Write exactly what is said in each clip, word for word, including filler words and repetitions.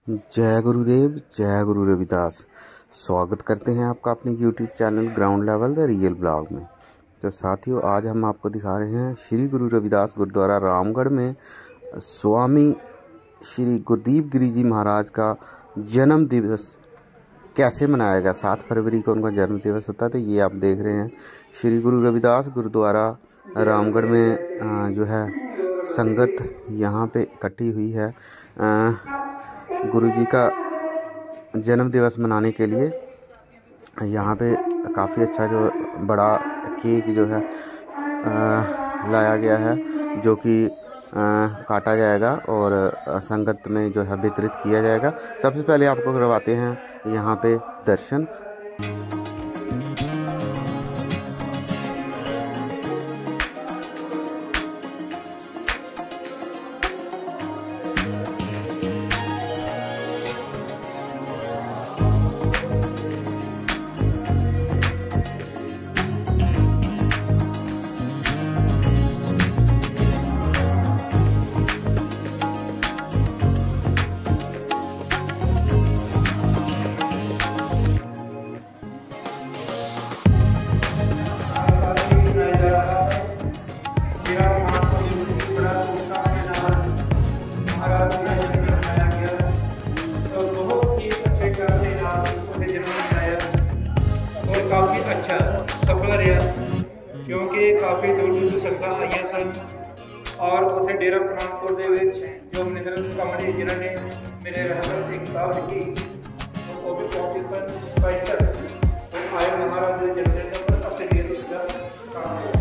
जय गुरुदेव, जय गुरु रविदास। स्वागत करते हैं आपका अपने YouTube channel ground level the real blog में। तो साथियों, आज हम आपको दिखा रहे हैं श्री गुरु रविदास गुरुद्वारा रामगढ़ में स्वामी श्री गुरदीप गिरी जी महाराज का जन्म दिवस कैसे मनाया गया। सात फरवरी को उनका जन्म दिवस होता है। तो ये आप देख रहे हैं श्री गुरु रविदास गुरुद्वारा रामगढ़ में जो है संगत यहाँ पे इकट्ठी हुई है गुरु जी का जन्म दिवस मनाने के लिए। यहाँ पे काफ़ी अच्छा जो बड़ा केक जो है आ, लाया गया है, जो कि काटा जाएगा और संगत में जो है वितरित किया जाएगा। सबसे पहले आपको करवाते हैं यहाँ पे दर्शन। काफ़ी अच्छा सफल रहा, क्योंकि काफ़ी दूर दूर से संगत आईਆਂ सन और उत्थे डेरा पठानकोट दे विच जो मनिंਦਰ कमरी जिन्हां ने मेरे रहमत की किताब लिखी वो भी पहुंचे सन स्पाइकर और आए महाराज के जन्म पर असलियत उसका काम हो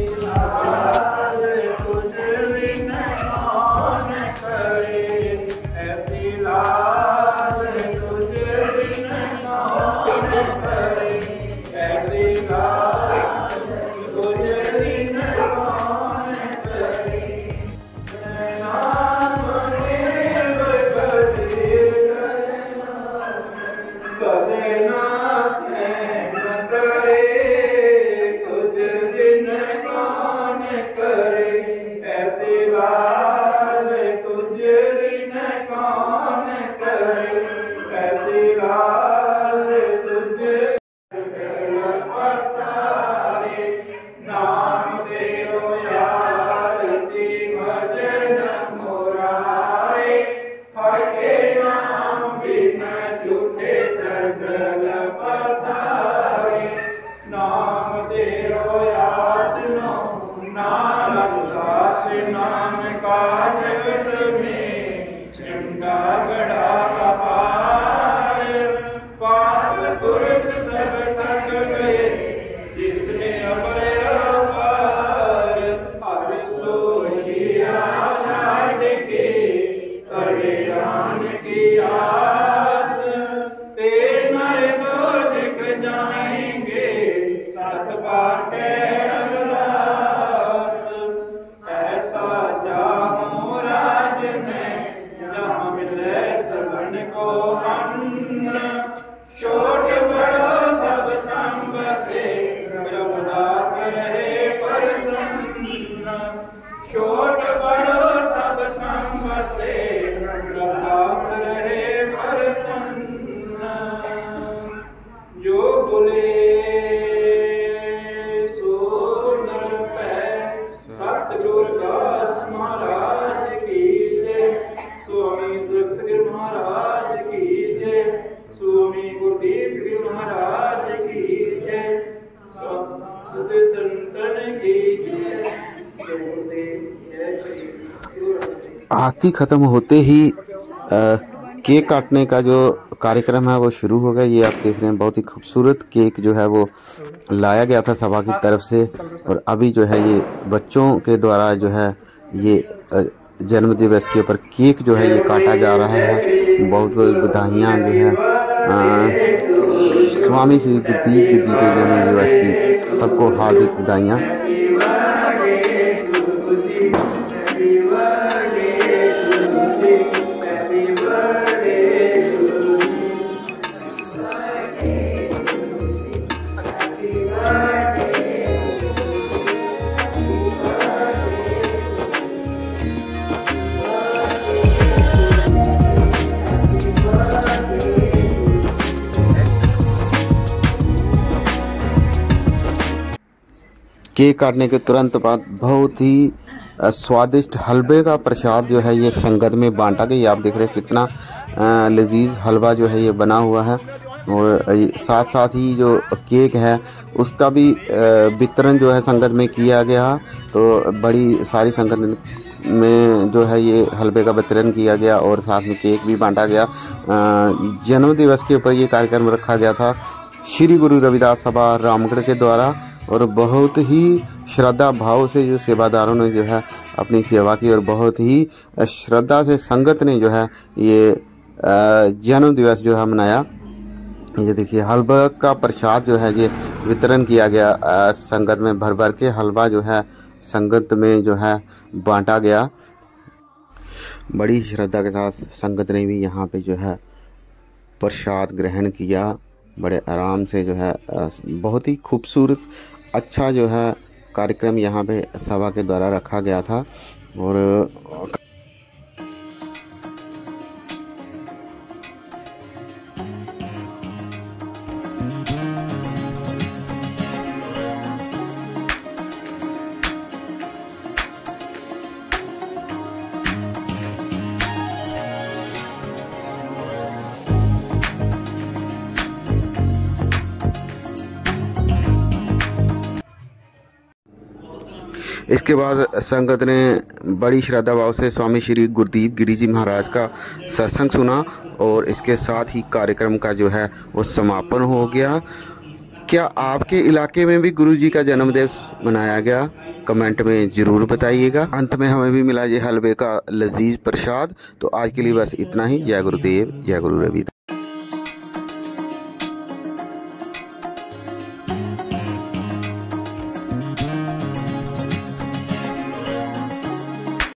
नाम का जगत में झंडा गड़ा कपार, पाप पुरुष सब थक गए जिसने अमरे अपार। हर सोई आषाढ़ के करे राम की आस, तेरे नर दो दिख जाएंगे सत पाठ छोट बड़ो सब संग से रघुदास रहे प्रसन्न। छोट बड़ो सब संग से रघुदास रहे प्रसन्न। जो बोले सो नर पै सतगुरु दास महाराज की जय। स्वामी सतगुरु महाराज की जय। स्वामी गुरदीप गिरी महाराज की जय। सत संतन की जय। आरती खत्म होते ही आ, केक काटने का जो कार्यक्रम है वो शुरू हो गया। ये आप देख रहे हैं बहुत ही खूबसूरत केक जो है वो लाया गया था सभा की तरफ से, और अभी जो है ये बच्चों के द्वारा जो है ये जन्म दिवस के ऊपर केक जो है ये काटा जा रहा है। बहुत बहुत बधाइयाँ जो है आ, स्वामी श्री गुरदीप गिरी जी के जन्म दिवस की सबको हार्दिक बधाइयाँ। केक काटने के तुरंत बाद बहुत ही स्वादिष्ट हलवे का प्रसाद जो है ये संगत में बांटा गया। ये आप देख रहे हैं कितना लजीज हलवा जो है ये बना हुआ है। और साथ साथ ही जो केक है उसका भी वितरण जो है संगत में किया गया। तो बड़ी सारी संगत में जो है ये हलवे का वितरण किया गया और साथ में केक भी बांटा गया। जन्म दिवस के ऊपर ये कार्यक्रम रखा गया था श्री गुरु रविदास सभा रामगढ़ के द्वारा। और बहुत ही श्रद्धा भाव से जो सेवादारों ने जो है अपनी सेवा की और बहुत ही श्रद्धा से संगत ने जो है ये जन्म दिवस जो है मनाया। ये देखिए हलवा का प्रसाद जो है ये वितरण किया गया। संगत में भर भर के हलवा जो है संगत में जो है बांटा गया। बड़ी श्रद्धा के साथ संगत ने भी यहाँ पे जो है प्रसाद ग्रहण किया। बड़े आराम से जो है बहुत ही खूबसूरत अच्छा जो है कार्यक्रम यहाँ पे सभा के द्वारा रखा गया था। और इसके बाद संगत ने बड़ी श्रद्धा भाव से स्वामी श्री गुरदीप गिरी जी महाराज का सत्संग सुना और इसके साथ ही कार्यक्रम का जो है वो समापन हो गया। क्या आपके इलाके में भी गुरु जी का जन्मदिवस मनाया गया? कमेंट में ज़रूर बताइएगा। अंत में हमें भी मिला ये हलवे का लजीज प्रसाद। तो आज के लिए बस इतना ही। जय गुरुदेव, जय गुरु रविदास।